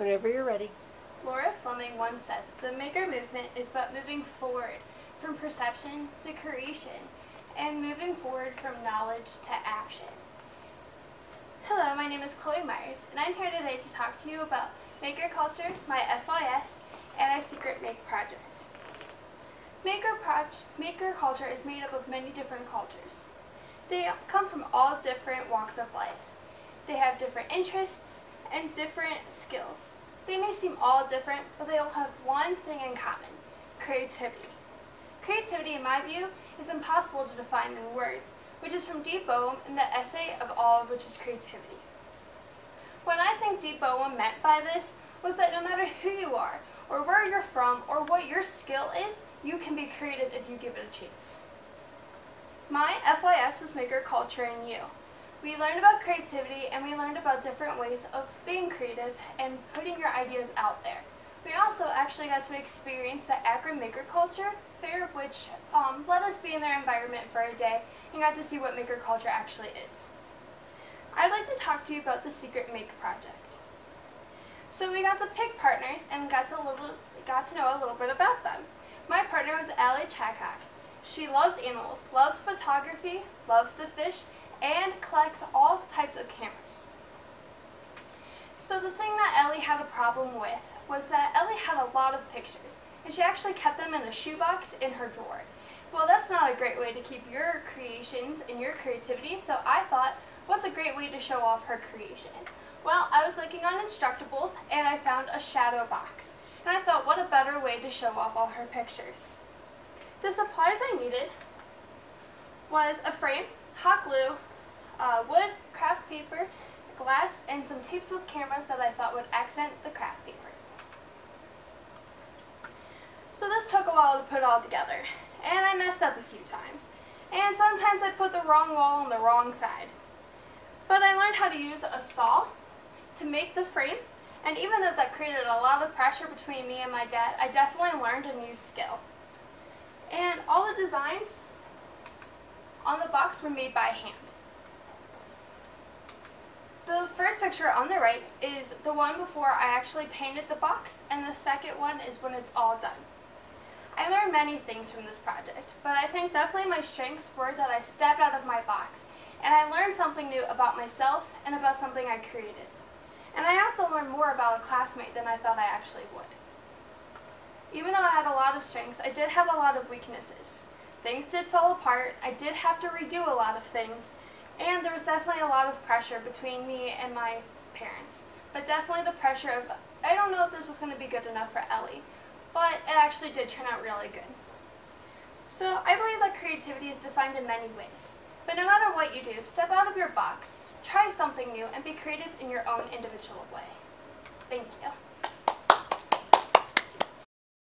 Whenever you're ready. Laura Fleming once said, "The maker movement is about moving forward from perception to creation and moving forward from knowledge to action." Hello, my name is Chloe Myers, and I'm here today to talk to you about maker culture, my FYS, and our secret make project. Maker culture is made up of many different cultures. They come from all different walks of life. They have different interests and different skills. They may seem all different, but they all have one thing in common: creativity. Creativity, in my view, is impossible to define in words, which is from Deep Boehm in the essay Of All of Which is Creativity. What I think Deep Boehm meant by this was that no matter who you are, or where you're from, or what your skill is, you can be creative if you give it a chance. My FYS was maker culture and you. We learned about creativity, and we learned about different ways of being creative and putting your ideas out there. We also actually got to experience the Akron Maker Culture Fair, which let us be in their environment for a day and got to see what maker culture actually is. I'd like to talk to you about the Secret Make project. So we got to pick partners and got to know a little bit about them. My partner was Allie Chacok. She loves animals, loves photography, loves to fish, and collects all types of cameras. So the thing that Ellie had a problem with was that Ellie had a lot of pictures, and she actually kept them in a shoebox in her drawer. Well, that's not a great way to keep your creations and your creativity, so I thought, what's a great way to show off her creation? Well, I was looking on Instructables, and I found a shadow box. And I thought, what a better way to show off all her pictures. The supplies I needed was a frame, hot glue, wood, craft paper, glass, and some tapes with cameras that I thought would accent the craft paper. So this took a while to put all together, and I messed up a few times. And sometimes I put the wrong wall on the wrong side. But I learned how to use a saw to make the frame, and even though that created a lot of pressure between me and my dad, I definitely learned a new skill. And all the designs on the box were made by hand. The first picture on the right is the one before I actually painted the box, and the second one is when it's all done. I learned many things from this project, but I think definitely my strengths were that I stepped out of my box, and I learned something new about myself and about something I created. And I also learned more about a classmate than I thought I actually would. Even though I had a lot of strengths, I did have a lot of weaknesses. Things did fall apart, I did have to redo a lot of things, and there was definitely a lot of pressure between me and my parents. But definitely the pressure of, I don't know if this was going to be good enough for Ellie, but it actually did turn out really good. So I believe that creativity is defined in many ways. But no matter what you do, step out of your box, try something new, and be creative in your own individual way. Thank you.